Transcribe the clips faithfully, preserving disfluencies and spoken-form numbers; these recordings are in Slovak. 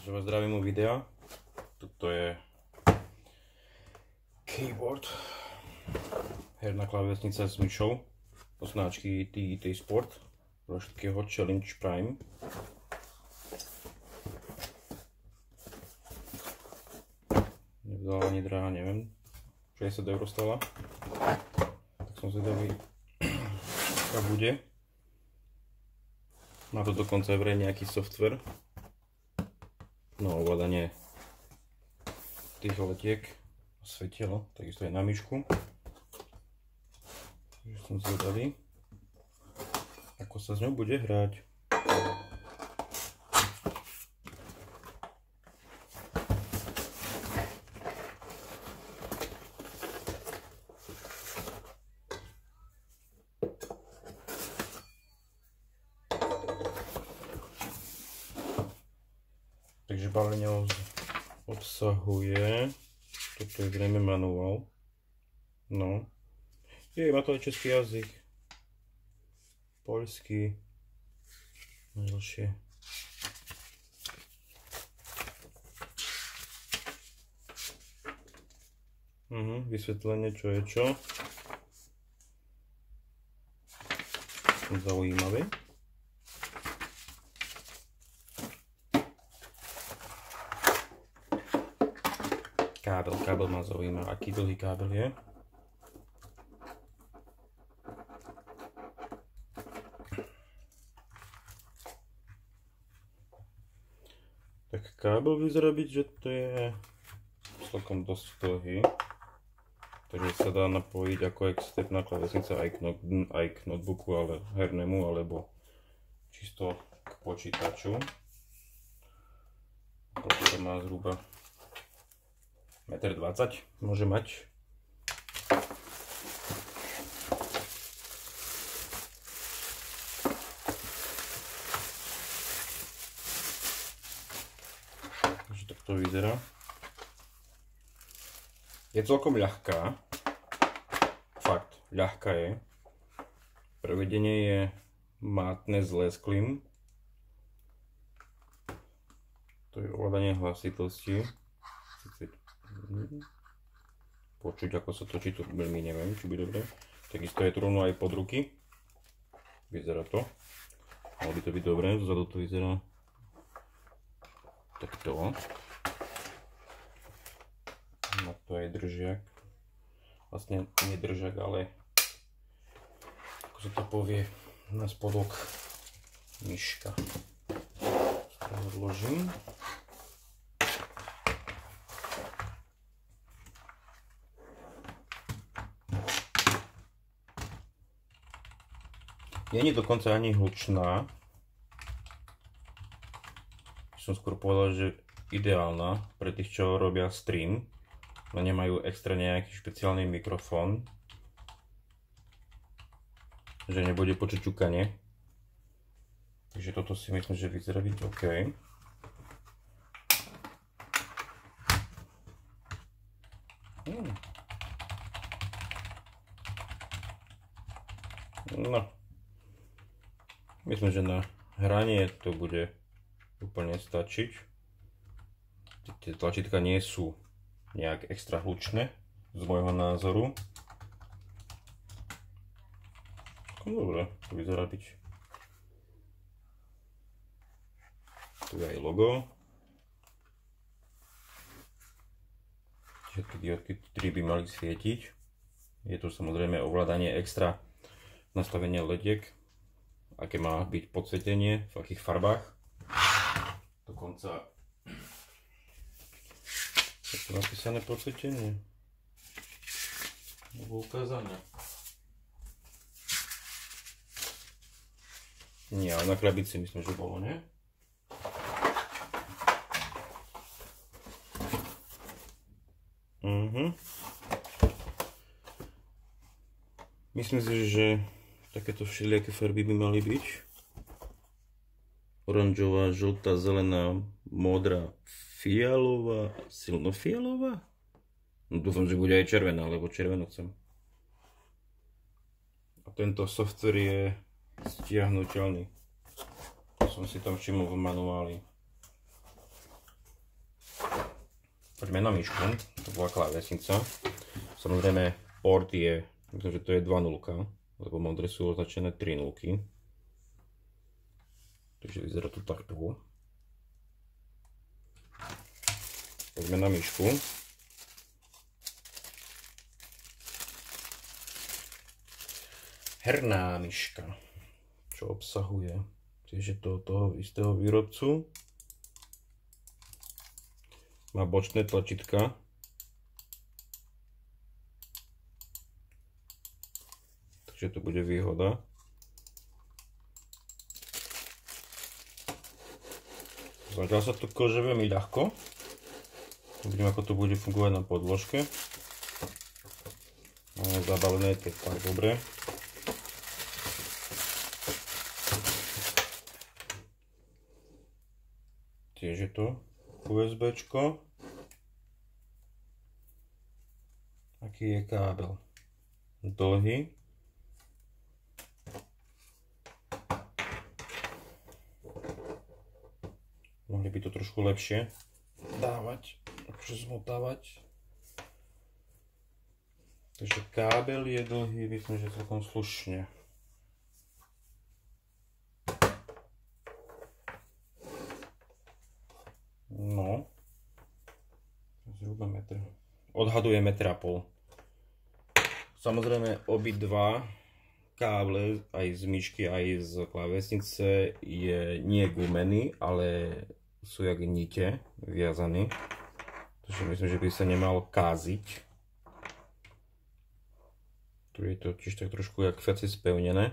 Takže vás zdravím u videa. Toto je keyboard, herná klávesnica s myšou od značky T E T Sport roštského Challenge Prime. Nevzala ani drahá, neviem, šesťdesiat eur stala. Tak som zvedavý, aká bude. Má to dokonca aj vraj nejaký software. No, ovládanie tých letiek, svetielo, takisto aj na myšku. Takže som zvedavý, ako sa s ňou bude hrať. Takže balenie obsahuje, toto je zrejme manuál, no, je, má to aj český jazyk, poľský, ďalšie. Uh-huh, vysvetlenie, čo je čo. Zaujímavé. Kábel, kábel ma zaujíma, aký dlhý kábel je. Tak kábel vyzerá byť, že to je celkom dosť dlhý. Takže sa dá napojiť ako externá klávesnica aj k, no, aj k notebooku, ale hernému, alebo čisto k počítaču. Toto má zhruba jeden dvadsať metra môže mať. Takže tak to vyzerá. Je celkom ľahká. Fakt, ľahká je. Prevedenie je mátne s lesklým. To je ovládanie hlasitosti. Počuť, ako sa točí, to veľmi neviem, či bude dobre. Takisto je to rovno aj pod ruky. Vyzerá to. Malo by to byť dobré, zozadu to vyzerá takto. Má to aj držiak. Vlastne nie držiak, ale ako sa to povie, na spodok myška. To odložím. Nie je dokonca ani hlučná. Som skôr povedal, že ideálna pre tých, čo robia stream, ale nemajú extra nejaký špeciálny mikrofón, že nebude počuť ťukanie. Takže toto si myslím, že vyzerá byť OK. Hmm. No. Myslím, že na hranie to bude úplne stačiť. Tie tlačítka nie sú nejak extra hlučné z môjho názoru. Dobre, to vyzerá byť. Tu je aj logo. Všetky diódky tri by mali svietiť. Je tu samozrejme ovládanie extra nastavenia lediek, aké má byť podsvietenie, v akých farbách. Dokonca je tu napísané podsvietenie. Nebo ukázané. Nie, ale na krabici myslím, že bolo, nie? Mhm. Myslím si, že takéto všelijaké farby by mali byť. Oranžová, žltá, zelená, modrá, fialová, silnofialová? No dúfam, že bude aj červená, lebo červenú chcem. A tento software je stiahnuteľný. To som si tam všimol v manuáli. Poďme na myšku, to bola klávesnica. Samozrejme port je, myslím, že to je dva nulka, lebo modré sú označené tri nulky. Takže vyzerá to takto. Poďme na myšku. Herná myška, čo obsahuje tiež to toho istého výrobcu. Má bočné tlačítka. Takže to bude výhoda. Zatiaľ sa to kože veľmi ľahko. Uvidím, ako to bude fungovať na podložke. Máme zabalené, to je tak dobre. Tiež je to USBčko. Aký je kábel? Dlhý. Mohli by to trošku lepšie dávať, akože zmotávať. Takže kábel je dlhý, myslím, že celkom slušne. No, zhruba metr. Odhaduje metr a pol. Samozrejme obidva káble, aj z myšky, aj z klávesnice, je nie gumený, ale sú jak nite viazaní. Takže myslím, že by sa nemal káziť. Tu je to tiež tak trošku jak viacej spevnené.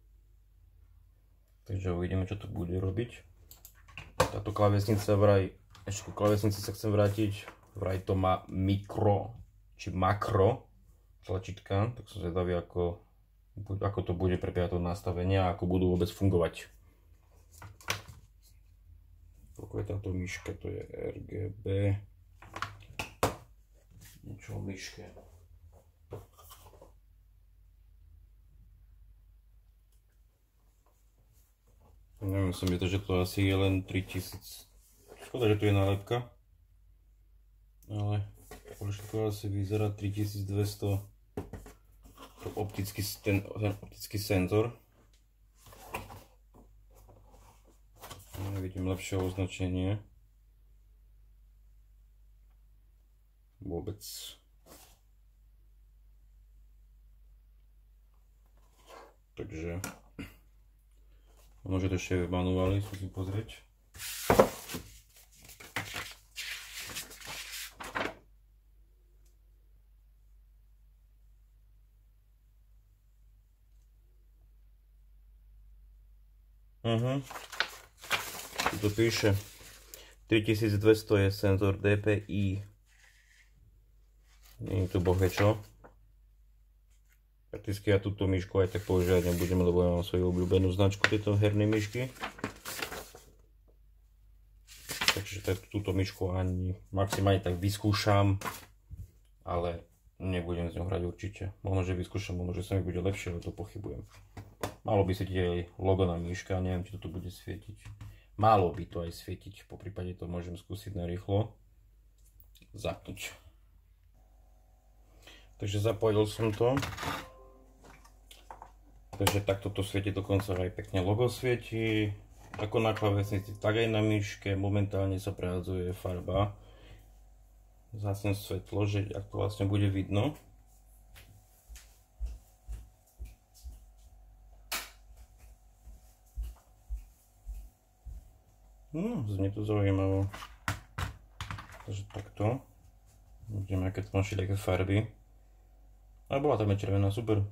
Takže uvidíme, čo to bude robiť. Táto klávesnica vraj, ešte ku klávesnici sa chcem vrátiť, vraj to má mikro, či makro tlačítka, tak som zvedavý, ako, ako to bude prebiehať to nastavenie a ako budú vôbec fungovať. Koľko je táto myška, to je er gé bé, niečo o myške. Neviem, som to, že to asi je len tritisíc. Škoda, že tu je nálepka. Ale to asi vyzerá tritisícdvesto. Optický, ten, ten optický senzor. Nevidím lepšie označenie. Vôbec. Takže môže to ešte v manuáli, skúsim pozrieť. Uh-huh. Tu to píše tritisícdvesto je senzor dé pé í. Nie je tu bohvie čo. Prakticky ja túto myšku aj tak používať nebudem, lebo ja mám svoju obľúbenú značku tejto hernej myšky. Takže túto myšku ani maximálne tak vyskúšam, ale nebudem s ňou hrať určite. Možno, že vyskúšam, možno, že sa mi bude lepšie, ale to pochybujem. Malo by svietiť aj logo na myške, neviem, či to tu bude svietiť. Malo by to aj svietiť, po prípade to môžem skúsiť narýchlo zapnúť. Takže zapojil som to. Takže takto to svieti, dokonca aj pekne logo svieti. Ako na klávesnici, tak aj na myške. Momentálne sa prehadzuje farba. Zhasnem svetlo, že ak to vlastne bude vidno. No, znie to zaujímavé. Takže takto. Vidíme, aké to má všelijaké farby. A bola tam aj červená, super.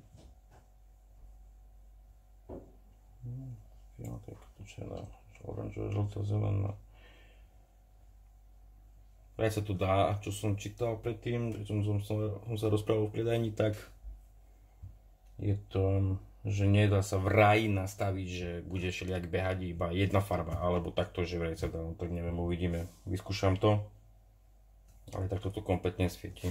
Červená, oranžová, žltá, zelená. Vraj sa to dá, čo som čítal predtým, keď som, som, som sa rozprával v predajni, tak je to, že nedá sa vraj nastaviť, že bude všelijak behať iba jedna farba, alebo takto, že vraj sa dá, no, tak neviem, uvidíme. Vyskúšam to, ale takto to kompletne svieti.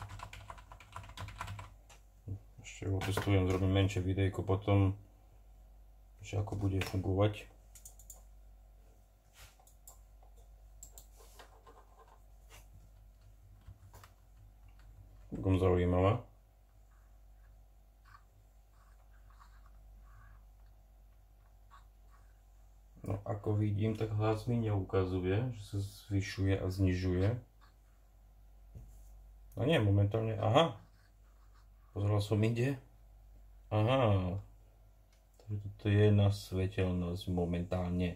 Ešte ho testujem, zrobím menšie videjko potom, že ako bude fungovať. celkom zaujímavá. No ako vidím, tak hlas mi neukazuje, že sa zvyšuje a znižuje. No nie, momentálne, aha. Pozeral som inde. Aha. Takže toto je na svetelnosť momentálne.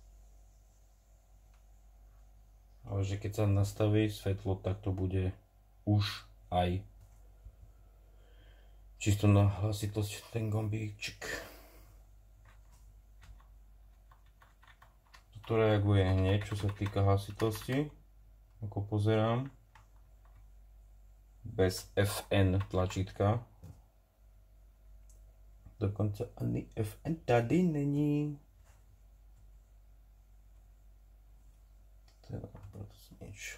Ale že keď sa nastaví svetlo, tak to bude už aj čisto na hlasitosť ten gombíček. Toto reaguje hneď, čo sa týka hlasitosti, ako pozerám. Bez ef en tlačítka. Dokonca ani ef en tady není. Teda, proto nič.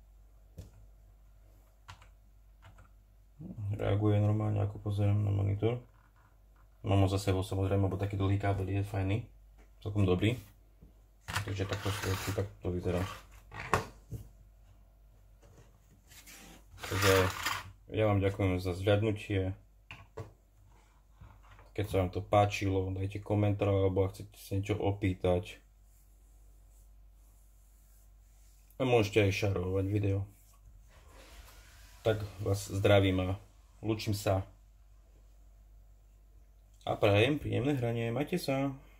Reaguje normálne, ako pozerám na monitor. Mám ho za sebou samozrejme, lebo taký dlhý kábel je fajný. Celkom dobrý. Takže takto svieti, tak to vyzerá. Takže ja vám ďakujem za zhľadnutie. Keď sa vám to páčilo, dajte komentár, alebo ak chcete sa niečo opýtať. A môžete aj šarovať video. Tak vás zdravím a lúčim sa. A prajem príjemné hranie. Majte sa.